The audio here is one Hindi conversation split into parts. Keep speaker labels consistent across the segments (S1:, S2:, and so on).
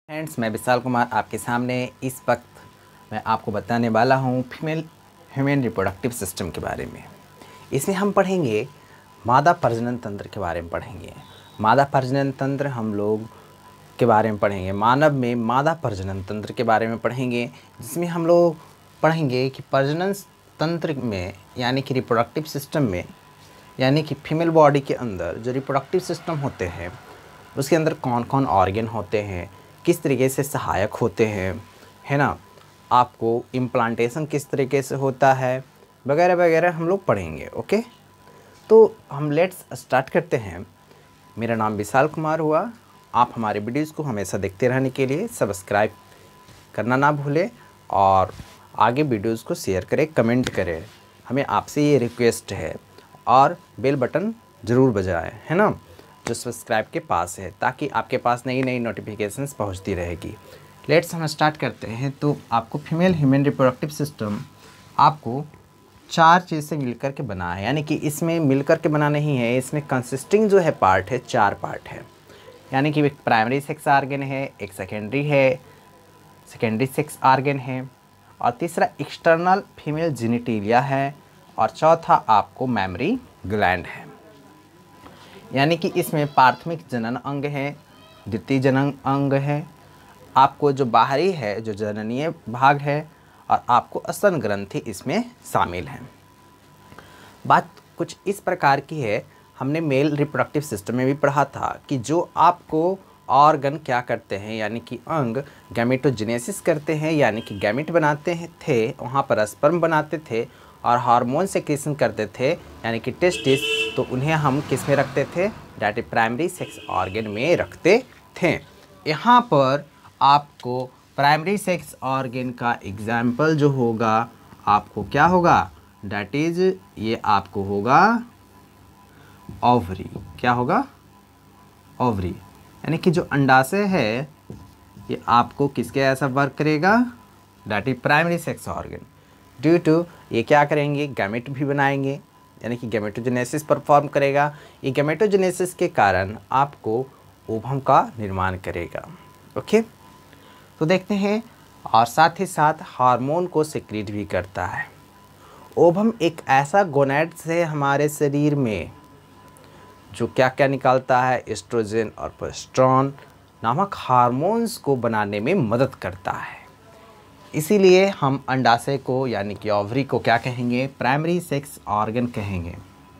S1: फ्रेंड्स, मैं विशाल कुमार आपके सामने इस वक्त मैं आपको बताने वाला हूँ फीमेल ह्यूमन रिप्रोडक्टिव सिस्टम के बारे में। इसमें हम पढ़ेंगे मादा प्रजनन तंत्र के बारे में पढ़ेंगे। मादा प्रजनन तंत्र हम लोग के बारे में पढ़ेंगे। मानव में मादा प्रजनन तंत्र के बारे में पढ़ेंगे, जिसमें हम लोग पढ़ेंगे कि प्रजनन तंत्र में यानी कि रिप्रोडक्टिव सिस्टम में यानी कि फीमेल बॉडी के अंदर जो रिप्रोडक्टिव सिस्टम होते हैं उसके अंदर कौन कौन ऑर्गन होते हैं, किस तरीके से सहायक होते हैं, है ना, आपको इम्प्लांटेशन किस तरीके से होता है वगैरह वगैरह हम लोग पढ़ेंगे। ओके, तो हम लेट्स स्टार्ट करते हैं। मेरा नाम विशाल कुमार हुआ। आप हमारे वीडियोज़ को हमेशा देखते रहने के लिए सब्सक्राइब करना ना भूलें और आगे वीडियोज़ को शेयर करें, कमेंट करें। हमें आपसे ये रिक्वेस्ट है और बेल बटन ज़रूर बजाएं, है ना, जो सब्सक्राइब के पास है, ताकि आपके पास नई नई नोटिफिकेशंस पहुंचती रहेगी। लेट्स हम स्टार्ट करते हैं। तो आपको फीमेल ह्यूमन रिप्रोडक्टिव सिस्टम आपको 4 चीज़ से मिलकर के बना है, यानी कि इसमें मिलकर के बना नहीं है, इसमें कंसिस्टिंग जो है पार्ट है 4 पार्ट है। यानी कि एक प्राइमरी सेक्स ऑर्गन है, एक सेकेंडरी सेक्स ऑर्गन है, और तीसरा एक्सटर्नल फीमेल जेनिटेलिया है, और चौथा आपको मेमरी ग्लैंड है। यानी कि इसमें प्राथमिक जनन अंग है, द्वितीय जनन अंग है, आपको जो बाहरी है जो जननीय भाग है, और आपको स्तन ग्रंथि इसमें शामिल है। बात कुछ इस प्रकार की है, हमने मेल रिप्रोडक्टिव सिस्टम में भी पढ़ा था कि जो आपको ऑर्गन क्या करते हैं, यानी कि अंग गैमेटोजेनेसिस करते हैं, यानी कि गैमेट बनाते थे, वहाँ पर स्पर्म बनाते थे और हार्मोन सेक्रेशन करते थे, यानी कि टेस्टिस, तो उन्हें हम किस में रखते थे, डेट प्राइमरी सेक्स ऑर्गन में रखते थे। यहाँ पर आपको प्राइमरी सेक्स ऑर्गन का एग्जाम्पल जो होगा आपको क्या होगा, डेट इज ये आपको होगा ओवरी। क्या होगा, ओवरी, यानी कि जो अंडाशय है ये आपको किसके ऐसा वर्क करेगा, that is primary sex organ. Due to ये क्या करेंगे, गैमेट भी बनाएंगे, यानी कि गैमेटोजेनेसिस परफॉर्म करेगा। ये गैमेटोजेनेसिस के कारण आपको ओवम का निर्माण करेगा। ओके, तो देखते हैं, और साथ ही साथ हार्मोन को सिक्रीट भी करता है। ओवम एक ऐसा गोनैड्स है हमारे शरीर में जो क्या क्या निकालता है, एस्ट्रोजन और प्रोजेस्टेरोन नामक हार्मोन्स को बनाने में मदद करता है। इसीलिए हम अंडाशय को यानी कि ओवरी को क्या कहेंगे, प्राइमरी सेक्स ऑर्गन कहेंगे।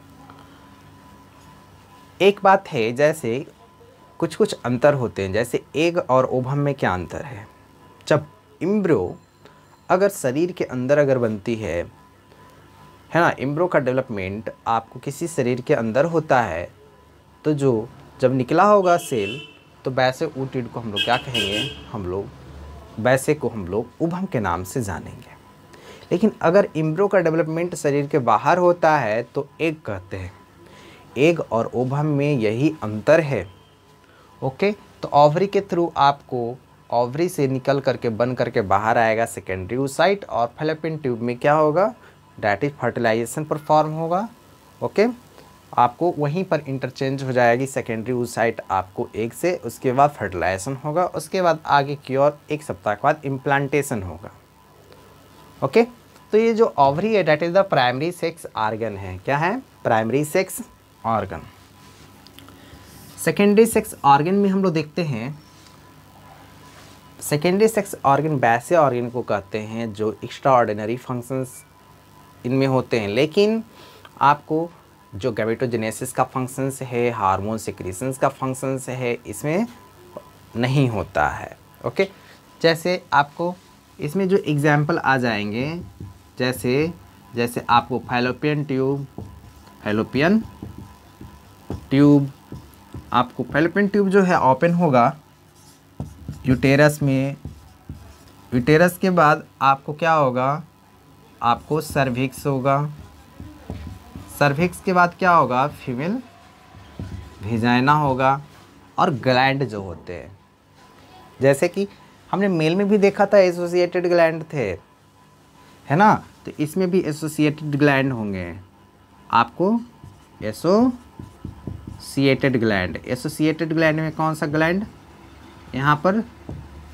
S1: एक बात है, जैसे कुछ कुछ अंतर होते हैं, जैसे एग और ओवम में क्या अंतर है। जब एम्ब्रियो अगर शरीर के अंदर अगर बनती है ना, एम्ब्रियो का डेवलपमेंट आपको किसी शरीर के अंदर होता है, तो जो जब निकला होगा सेल, तो वैसे ऊटिड को हम लोग क्या कहेंगे, वैसे को हम लोग उभम के नाम से जानेंगे। लेकिन अगर एम्ब्रियो का डेवलपमेंट शरीर के बाहर होता है तो एग कहते हैं। एग और ओवम में यही अंतर है। ओके, तो ओवरी के थ्रू आपको ओवरी से निकल करके बन करके बाहर आएगा सेकेंडरी oocyte, और फैलोपियन ट्यूब में क्या होगा, डेट इज फर्टिलाइजेशन परफॉर्म होगा। ओके, आपको वहीं पर इंटरचेंज हो जाएगी सेकेंडरी oocyte आपको एग से, उसके बाद फर्टिलाइजेशन होगा, उसके बाद आगे की ओर 1 सप्ताह के बाद इम्प्लांटेशन होगा। ओके, तो ये जो ओवरी है that is the primary sex organ है। क्या है, primary sex organ. Secondary sex organ में हम लोग देखते हैं, सेकेंडरी सेक्स ऑर्गन वैसे ऑर्गन को कहते हैं जो एक्स्ट्रा ऑर्डिनरी फंक्शंस इनमें होते हैं, लेकिन आपको जो गैमेटोजेनेसिस का फंक्शंस है, हार्मोन सिक्रीशंस का फंक्शंस है, इसमें नहीं होता है। ओके, जैसे आपको इसमें जो एग्जाम्पल आ जाएंगे, जैसे आपको फैलोपियन ट्यूब आपको फैलोपियन ट्यूब जो है ओपन होगा यूटेरस में। यूटेरस के बाद आपको क्या होगा, आपको सर्विक्स होगा। सर्विक्स के बाद क्या होगा, फीमेल वेजाइना होगा, और ग्लैंड जो होते हैं, जैसे कि हमने मेल में भी देखा था एसोसिएटेड ग्लैंड थे, है ना, तो इसमें भी एसोसिएटेड ग्लैंड होंगे। आपको एसोसिएटेड ग्लैंड में कौन सा ग्लैंड, यहाँ पर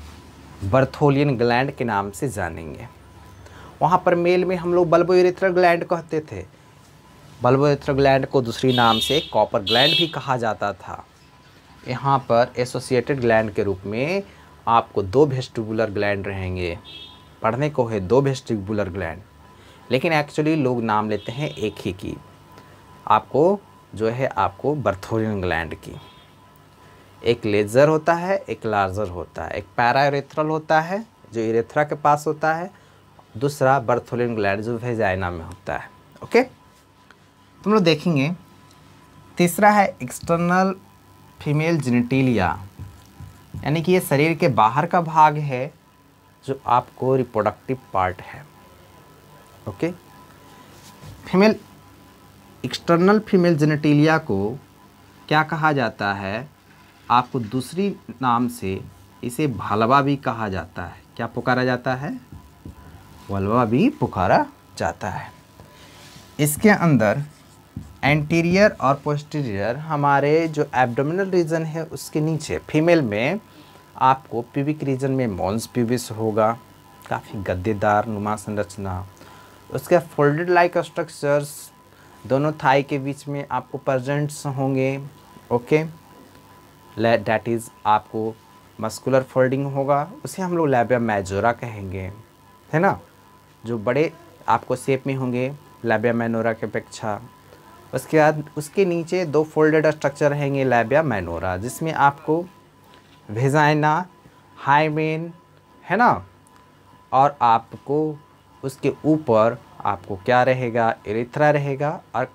S1: बार्थोलियन ग्लैंड के नाम से जानेंगे। वहाँ पर मेल में हम लोग बल्बो-यूरेथ्रल ग्लैंड कहते थे। बल्बो-यूरेथ्रल ग्लैंड को दूसरी नाम से कॉपर ग्लैंड भी कहा जाता था। यहाँ पर एसोसिएटेड ग्लैंड के रूप में आपको 2 वेस्टिबुलर ग्लैंड रहेंगे। पढ़ने को है 2 वेस्टिबुलर ग्लैंड, लेकिन एक्चुअली लोग नाम लेते हैं एक ही की, आपको जो है आपको बार्थोलियन ग्लैंड की। एक लेजर होता है, एक लार्जर होता है। एक पैरायूरेथ्रल होता है जो यूरेथ्रा के पास होता है, दूसरा बार्थोलियन ग्लैंड जो वेजाइना में होता है। ओके, तुम लोग देखेंगे। तीसरा है एक्सटर्नल फीमेल जेनिटेलिया, यानी कि ये शरीर के बाहर का भाग है जो आपको रिप्रोडक्टिव पार्ट है। Okay, female external female genitalia को क्या कहा जाता है? आपको दूसरी नाम से इसे भलवा भी कहा जाता है। क्या पुकारा जाता है? वल्वा भी पुकारा जाता है। इसके अंदर एंटीरियर और पोस्टीरियर हमारे जो एब्डोमिनल रीजन है उसके नीचे फीमेल में आपको प्यूबिक रीजन में मॉन्स प्यूबिस होगा, काफ़ी गद्देदार नुमा संरचना। उसके फोल्डेड लाइक स्ट्रक्चर्स दोनों थाई के बीच में आपको प्रेजेंट्स होंगे। ओके, डैट इज़ आपको मस्कुलर फोल्डिंग होगा, उसे हम लोग लैबिया मेजोरा कहेंगे, है ना, जो बड़े आपको शेप में होंगे लैबिया माइनोरा के अपेक्षा। उसके बाद उसके नीचे 2 फोल्डेड स्ट्रक्चर रहेंगे लैबिया माइनोरा, जिसमें आपको वेजाइना, हाइमेन, है ना, और आपको उसके ऊपर आपको क्या रहेगा? यूरेथ्रा रहेगा, और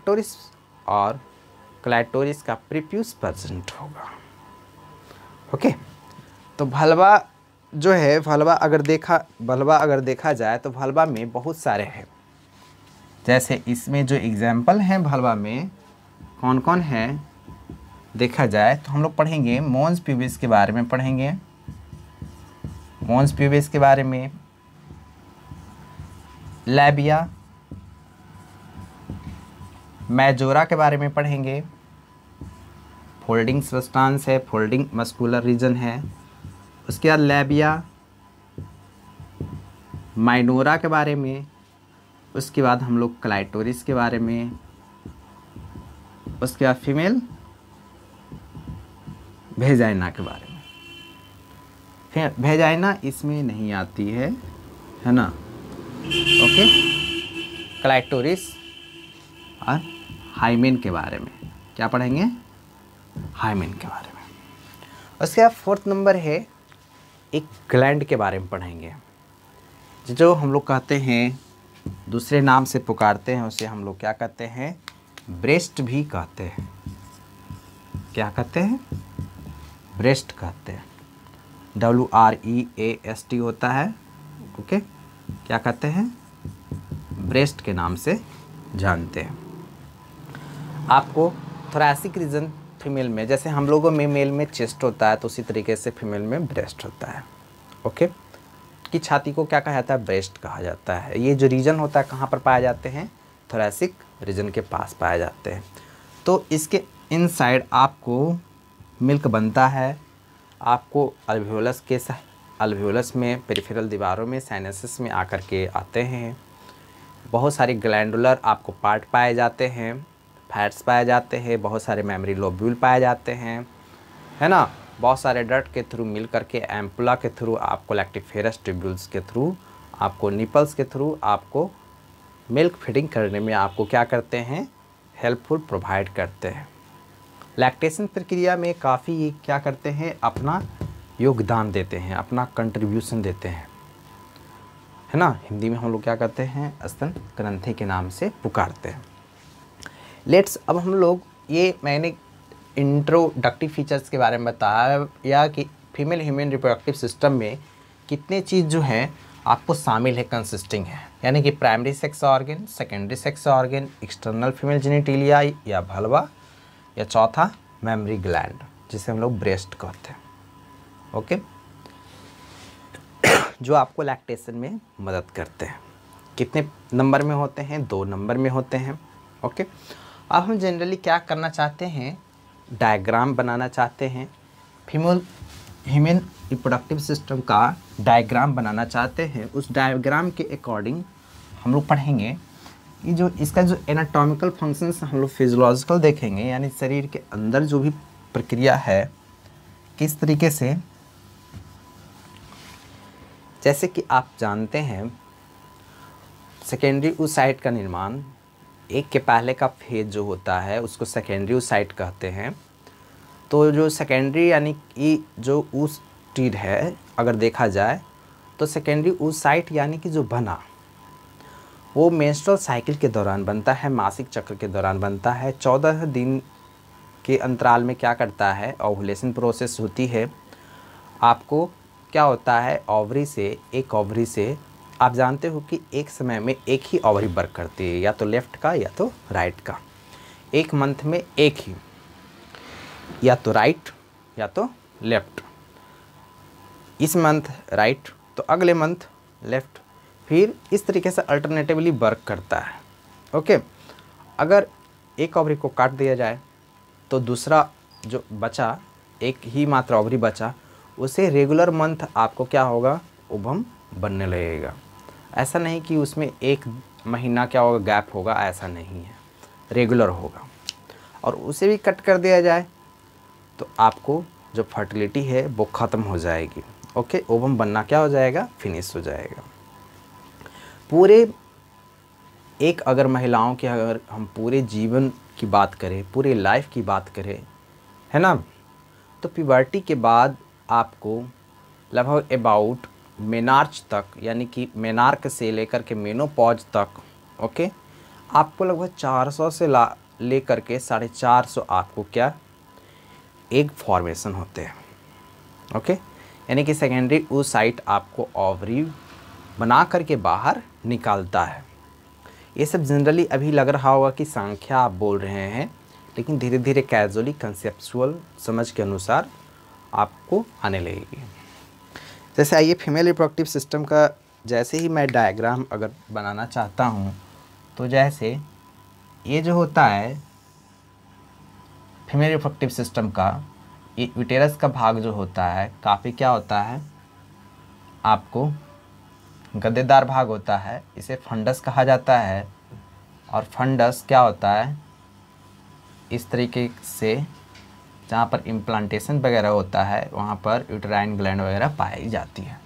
S1: क्लाइटोरिस का प्रीप्यूस प्रेजेंट होगा। ओके, तो भलवा जो है, भलवा अगर देखा जाए तो भलवा में बहुत सारे हैं। जैसे इसमें जो एग्जाम्पल हैं भलवा में कौन कौन है देखा जाए तो हम लोग पढ़ेंगे मॉन्स प्यूबिस के बारे में पढ़ेंगे, मॉन्स प्यूबिस के बारे में, लैबिया मेजोरा के बारे में पढ़ेंगे। फोल्डिंग सब्सटेंस है, फोल्डिंग मस्कुलर रीजन है। उसके बाद लैबिया माइनोरा के बारे में, उसके बाद हम लोग क्लाइटोरिस के बारे में, उसके बाद फीमेल वेजाइना के बारे में। फिर वेजाइना इसमें नहीं आती है ना। ओके, क्लाइटोरिस और हाइमेन के बारे में क्या पढ़ेंगे? हाइमेन के बारे में। उसके बाद 4th नंबर है एक ग्लैंड के बारे में पढ़ेंगे, जो हम लोग कहते हैं दूसरे नाम से पुकारते हैं, उसे हम लोग क्या कहते हैं? ब्रेस्ट भी कहते हैं। क्या कहते हैं? ब्रेस्ट कहते हैं। WREAST होता है। ओके, क्या कहते हैं? ब्रेस्ट के नाम से जानते हैं। आपको थोरैसिक रीजन फीमेल में, जैसे हम लोगों में मेल में चेस्ट होता है तो उसी तरीके से फीमेल में ब्रेस्ट होता है। ओके, की छाती को क्या कहा जाता है? ब्रेस्ट कहा जाता है। ये जो रीजन होता है कहाँ पर पाए जाते हैं? थोरैसिक रीजन के पास पाए जाते हैं। तो इसके इनसाइड आपको मिल्क बनता है। आपको अल्वेओलस में, पेरिफेरल दीवारों में, साइनसेस में आकर के आते हैं। बहुत सारे ग्लैंडुलर आपको पार्ट पाए जाते हैं, फैट्स पाए जाते हैं, बहुत सारे मेमोरी लोब्यूल पाए जाते हैं, है ना। बहुत सारे डर्ट के थ्रू मिल करके एम्पुला के थ्रू आपको लैक्टिफेरस ट्यूब्यूल्स के थ्रू आपको निपल्स के थ्रू आपको मिल्क फीडिंग करने में आपको क्या करते हैं? हेल्पफुल प्रोवाइड करते हैं। लैक्टेशन प्रक्रिया में काफ़ी क्या करते हैं? अपना योगदान देते हैं, अपना कंट्रीब्यूशन देते हैं, है ना। हिंदी में हम लोग क्या करते हैं? स्तन ग्रंथि के नाम से पुकारते हैं। अब हम लोग मैंने इंट्रोडक्टिव फीचर्स के बारे में बताया या कि फीमेल ह्यूमन रिप्रोडक्टिव सिस्टम में कितने चीज़ जो है आपको शामिल है, कंसिस्टिंग है, यानी कि primary sex organ, secondary sex organ, external female genitalia या भलवा, या चौथा मेमरी ग्लैंड जिसे हम लोग ब्रेस्ट कहते हैं। ओके, जो आपको लैक्टेशन में मदद करते हैं। कितने नंबर में होते हैं? 2 नंबर में होते हैं। ओके, अब हम जनरली क्या करना चाहते हैं? डायग्राम बनाना चाहते हैं। फीमेल ह्यूमन रिप्रोडक्टिव सिस्टम का डायग्राम बनाना चाहते हैं, उस डायग्राम के अकॉर्डिंग हम लोग पढ़ेंगे कि जो इसका जो एनाटॉमिकल फंक्शंस हम लोग फिजियोलॉजिकल देखेंगे, यानी शरीर के अंदर जो भी प्रक्रिया है किस तरीके से। जैसे कि आप जानते हैं सेकेंडरी oocyte का निर्माण, एक के पहले का फेज जो होता है उसको सेकेंडरी oocyte कहते हैं। तो जो सेकेंडरी यानी कि जो oocyte है अगर देखा जाए तो सेकेंडरी oocyte यानी कि जो बना वो मेंस्ट्रुअल साइकिल के दौरान बनता है, मासिक चक्र के दौरान बनता है। 14 दिन के अंतराल में क्या करता है, ओवुलेशन प्रोसेस होती है। आपको क्या होता है, एक ओवरी से आप जानते हो कि एक समय में एक ही ओवरी वर्क करती है, या तो लेफ़्ट का या तो राइट का। एक मंथ में एक ही, या तो राइट या तो लेफ़्ट। इस मंथ राइट तो अगले मंथ लेफ़्ट, फिर इस तरीके से अल्टरनेटिवली वर्क करता है। ओके, अगर एक ओवरी को काट दिया जाए तो दूसरा जो बचा, एक ही मात्र ओवरी बचा, उसे रेगुलर मंथ आपको क्या होगा, ओवम बनने लगेगा। ऐसा नहीं कि उसमें एक महीना क्या होगा गैप होगा, ऐसा नहीं है, रेगुलर होगा। और उसे भी कट कर दिया जाए तो आपको जो फर्टिलिटी है वो ख़त्म हो जाएगी। ओके, ओवम बनना क्या हो जाएगा, फिनिश हो जाएगा। पूरे एक अगर महिलाओं के अगर हम पूरे जीवन की बात करें, पूरे लाइफ की बात करें, है ना, तो प्यूबर्टी के बाद आपको लगभग अबाउट मेनार्च तक, यानी कि मेनार्क से लेकर के मेनोपॉज तक, ओके, आपको लगभग 400 से लेकर के 450 आपको क्या एग फॉर्मेशन होते हैं। ओके, यानी कि सेकेंडरी oocyte आपको ओवरी बना करके बाहर निकालता है। ये सब जनरली अभी लग रहा होगा कि संख्या आप बोल रहे हैं, लेकिन धीरे धीरे कैजुअली कंसेप्चुअल समझ के अनुसार आपको आने लगेगी। जैसे आइए फीमेल रिप्रोडक्टिव सिस्टम का जैसे ही मैं डायग्राम अगर बनाना चाहता हूँ, तो जैसे ये जो होता है फीमेल रिप्रोडक्टिव सिस्टम का, ये यूटेरस का भाग जो होता है काफ़ी क्या होता है, आपको गद्देदार भाग होता है, इसे फंडस कहा जाता है। और फंडस क्या होता है, इस तरीके से जहाँ पर इम्प्लांटेशन वगैरह होता है वहाँ पर यूटेराइन ग्लैंड वगैरह पाई जाती है।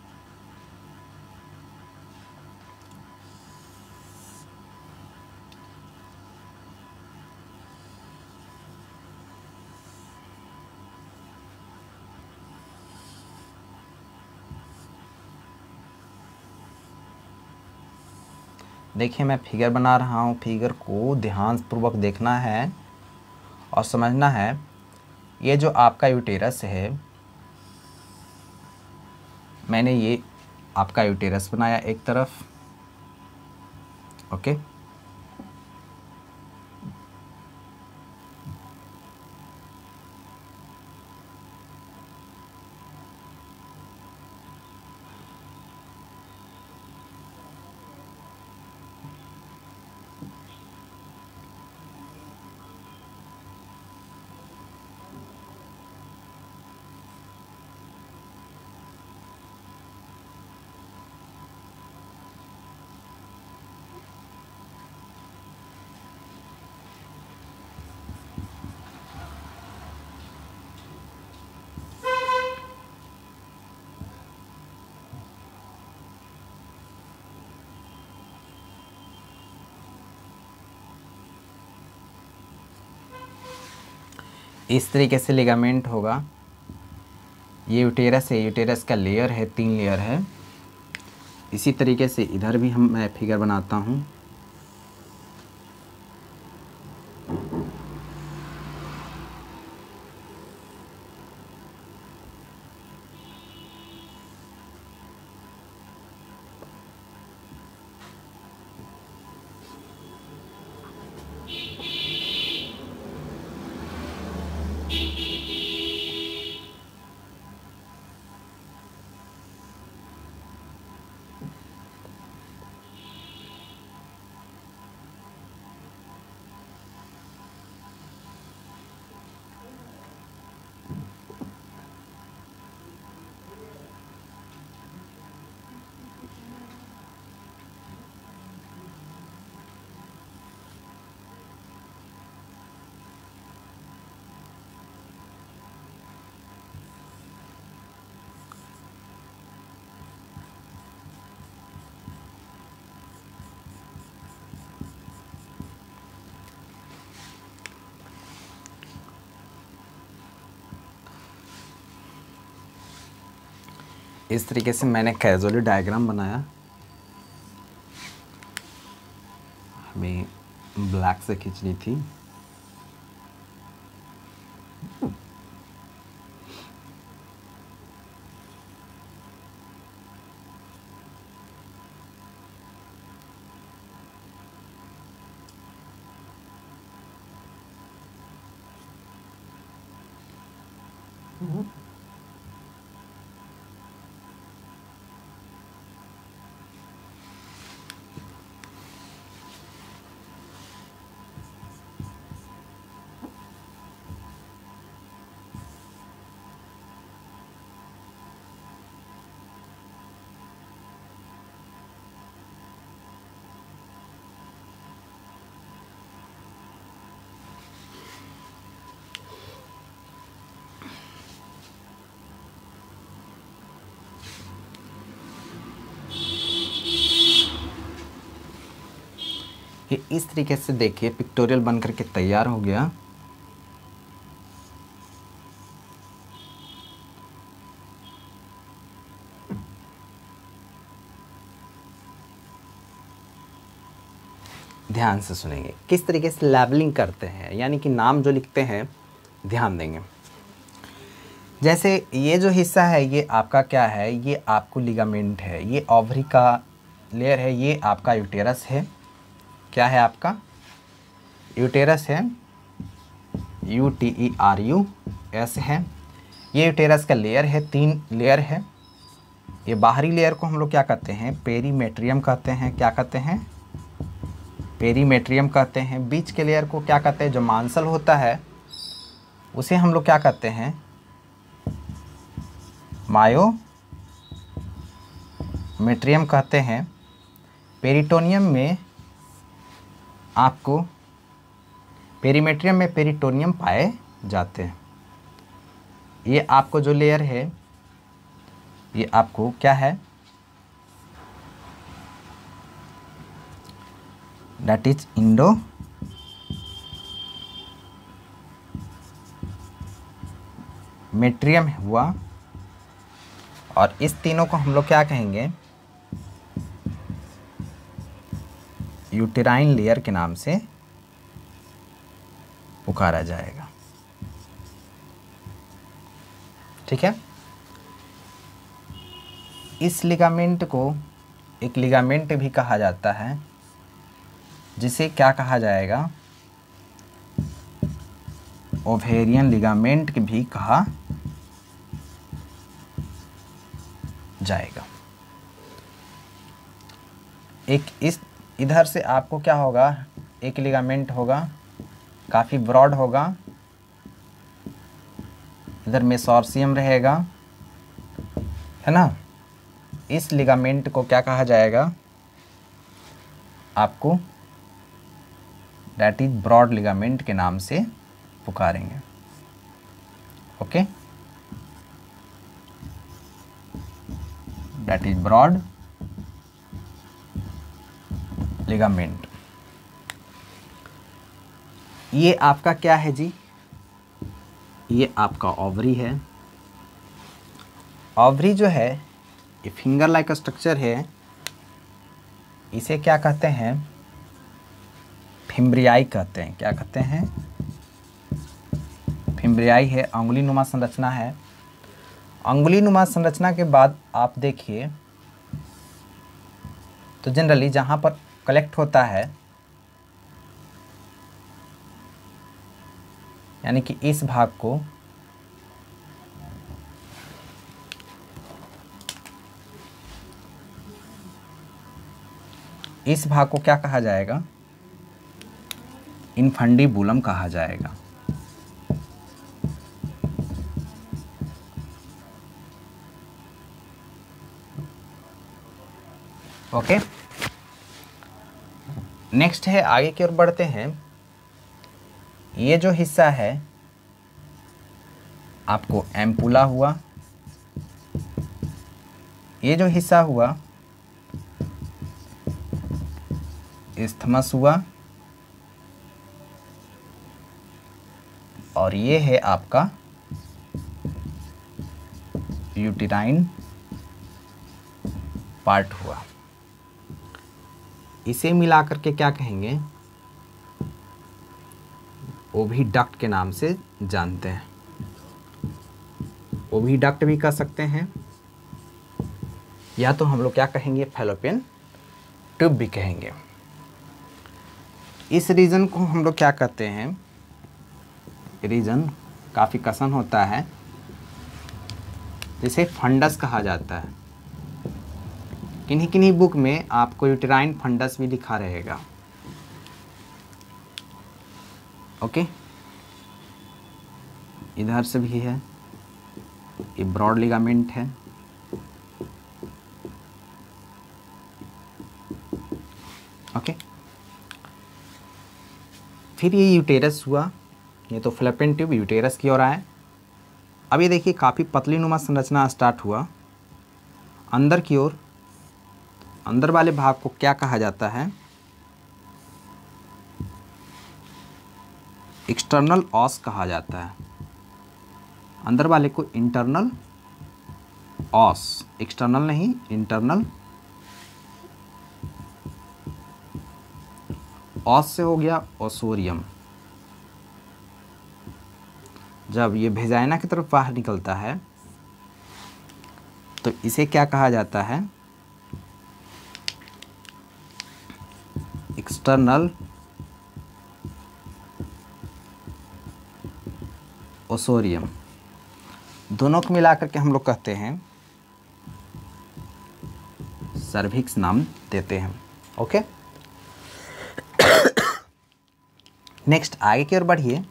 S1: देखिए मैं फिगर बना रहा हूँ, फिगर को ध्यानपूर्वक देखना है और समझना है। ये जो आपका यूटेरस है, मैंने ये आपका यूटेरस बनाया एक तरफ, ओके, इस तरीके से लिगामेंट होगा। ये यूटेरस है, यूटेरस का लेयर है, 3 लेयर है। इसी तरीके से इधर भी मैं फिगर बनाता हूँ। इस तरीके से मैंने कैजुअली डायग्राम बनाया, हमें ब्लैक से खींचनी थी। ये इस तरीके से देखिए पिक्टोरियल बन करके तैयार हो गया। ध्यान से सुनेंगे किस तरीके से लेबलिंग करते हैं, यानी कि नाम जो लिखते हैं ध्यान देंगे। जैसे ये जो हिस्सा है ये आपका क्या है, ये आपको लिगामेंट है, ये ओवरी का लेयर है, ये आपका यूटेरस है। क्या है आपका यूटेरस है, UTERUS है। ये यूटेरस का लेयर है, 3 लेयर है। ये बाहरी लेयर को हम लोग क्या कहते हैं, पेरीमेट्रियम कहते हैं। क्या कहते हैं, पेरीमेट्रियम कहते हैं। बीच के लेयर को क्या कहते हैं, जो मांसल होता है उसे हम लोग क्या कहते हैं, मायोमेट्रियम कहते हैं। पेरिटोनियम में आपको पेरीमेट्रियम में पेरिटोनियम पाए जाते हैं। ये आपको जो लेयर है ये आपको क्या है, दैट इज इंडोमेट्रियम हुआ। और इस तीनों को हम लोग क्या कहेंगे, यूटेराइन लेयर के नाम से पुकारा जाएगा। ठीक है। इस लिगामेंट को एक लिगामेंट भी कहा जाता है, जिसे क्या कहा जाएगा, ओवेरियन लिगामेंट भी कहा जाएगा। एक इस इधर से आपको क्या होगा, एक लिगामेंट होगा, काफ़ी ब्रॉड होगा। इधर मेसोर्सियम रहेगा, है ना। इस लिगामेंट को क्या कहा जाएगा आपको, दैट इज ब्रॉड लिगामेंट के नाम से पुकारेंगे। Okay, that is broad ligament. ये आपका क्या है जी, ये आपका ओवरी है। ओवरी जो है ये फिंगर लाइक स्ट्रक्चर है, इसे क्या कहते हैं, फिम्ब्रियाई कहते हैं। क्या कहते हैं, फिम्ब्रियाई है, अंगुली नुमा संरचना है। अंगुली नुमा संरचना के बाद आप देखिए तो जनरली जहाँ पर कलेक्ट होता है, यानी कि इस भाग को क्या कहा जाएगा, इनफंडिबुलम कहा जाएगा। ओके, नेक्स्ट है, आगे की ओर बढ़ते हैं। ये जो हिस्सा है आपको एम्पुला हुआ, ये जो हिस्सा हुआ इस्थमस हुआ, और ये है आपका यूटेराइन पार्ट हुआ। इसे मिलाकर के क्या कहेंगे, ओविडक्ट के नाम से जानते हैं। ओविडक्ट भी कह सकते हैं, या तो हम लोग क्या कहेंगे, फैलोपियन ट्यूब भी कहेंगे। इस रीजन को हम लोग क्या कहते हैं, रीजन काफ़ी कसन होता है, जिसे फंडस कहा जाता है। किन्हीं किन्हीं बुक में आपको यूटेराइन फंडस भी लिखा रहेगा। ओके, इधर से भी है, ये ब्रॉड लिगामेंट है। ओके, फिर ये यूटेरस हुआ, ये तो फैलोपियन ट्यूब यूटेरस की ओर आए। अब ये देखिए काफ़ी पतली नुमा संरचना स्टार्ट हुआ अंदर की ओर। अंदर वाले भाग को क्या कहा जाता है, एक्सटर्नल ऑस कहा जाता है। अंदर वाले को इंटरनल ऑस, एक्सटर्नल नहीं, इंटरनल ऑस से हो गया ओसोरियम। जब ये वेजाइना की तरफ बाहर निकलता है तो इसे क्या कहा जाता है, एक्सटर्नल ओसोरियम। दोनों को मिलाकर के हम लोग कहते हैं सर्विक्स नाम देते हैं। ओके, नेक्स्ट आगे की ओर बढ़िए।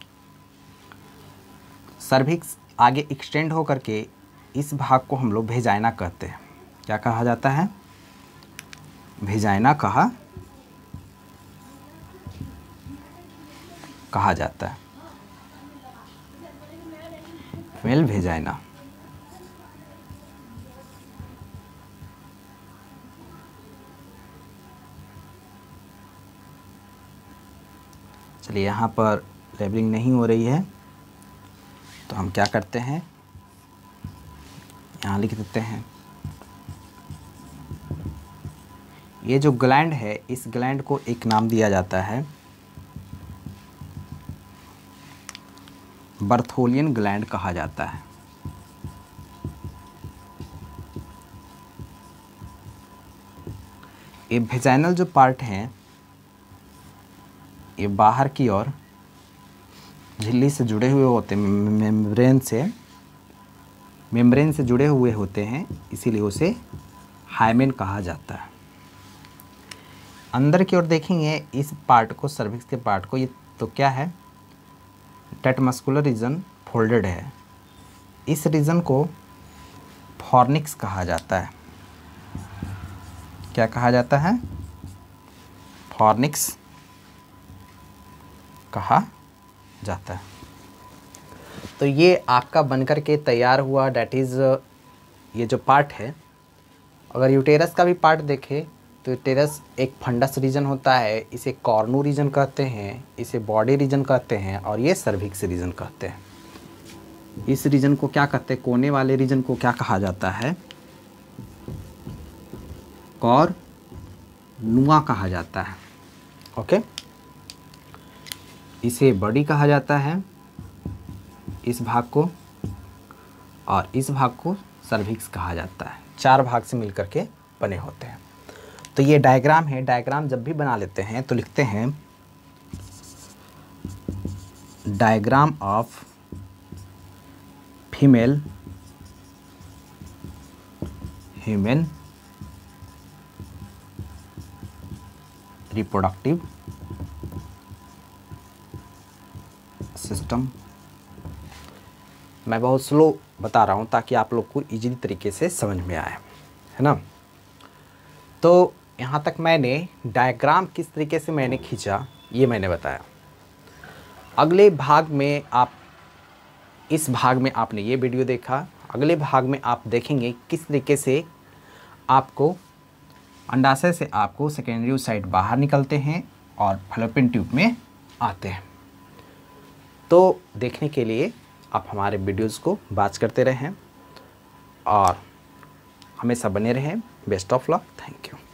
S1: सर्विक्स आगे एक्सटेंड होकर के इस भाग को हम लोग वेजाइना कहते हैं। क्या कहा जाता है, वेजाइना कहा जाता है, फीमेल वेजाइना। चलिए, यहाँ पर लेबलिंग नहीं हो रही है तो हम क्या करते हैं, यहाँ लिख देते हैं। ये जो ग्लैंड है, इस ग्लैंड को एक नाम दिया जाता है बार्थोलियन ग्लैंड कहा जाता है। ये वेजाइनल जो पार्ट हैं, ये बाहर की ओर झिल्ली से जुड़े हुए होते हैं, मेम्ब्रेन से जुड़े हुए होते हैं, इसीलिए उसे हाइमेन कहा जाता है। अंदर की ओर देखेंगे इस पार्ट को, सर्विक्स के पार्ट को, ये तो क्या है, टेट मस्कुलर रीजन फोल्डेड है। इस रीजन को फॉर्निक्स कहा जाता है। क्या कहा जाता है, फॉर्निक्स कहा जाता है। तो ये आपका बनकर के तैयार हुआ, डैट इज़ ये जो पार्ट है। अगर यूटेरस का भी पार्ट देखें तो यूटेरस एक फंडस रीजन होता है, इसे कॉर्नू रीजन कहते हैं, इसे बॉडी रीजन कहते हैं, और ये सर्विक्स रीजन कहते हैं। इस रीजन को क्या कहते हैं, कोने वाले रीजन को क्या कहा जाता है, कॉर्नुआ कहा जाता है। ओके, इसे बॉडी कहा जाता है, इस भाग को, और इस भाग को सर्विक्स कहा जाता है। 4 भाग से मिलकर के बने होते हैं। तो ये डायग्राम है। डायग्राम जब भी बना लेते हैं तो लिखते हैं diagram of female human reproductive system. मैं बहुत स्लो बता रहा हूँ ताकि आप लोग को इजीली तरीके से समझ में आए, है ना। तो यहाँ तक मैंने डायग्राम किस तरीके से मैंने खींचा ये मैंने बताया। अगले भाग में आप, इस भाग में आपने ये वीडियो देखा, अगले भाग में आप देखेंगे किस तरीके से आपको अंडाशय से आपको सेकेंडरी oocyte बाहर निकलते हैं और फैलोपियन ट्यूब में आते हैं। तो देखने के लिए आप हमारे वीडियोज़ को वॉच करते रहें और हमेशा बने रहें best of luck, thank you.